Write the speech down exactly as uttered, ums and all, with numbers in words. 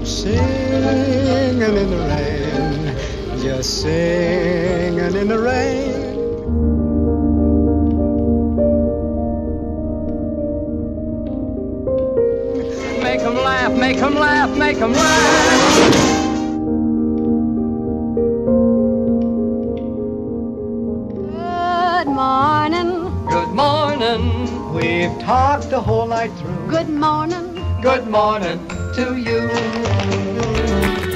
Singing in the rain, just singing in the rain. Make 'em laugh, make 'em laugh, make 'em laugh. Good morning. Good morning. We've talked the whole night through. Good morning. Good morning to you.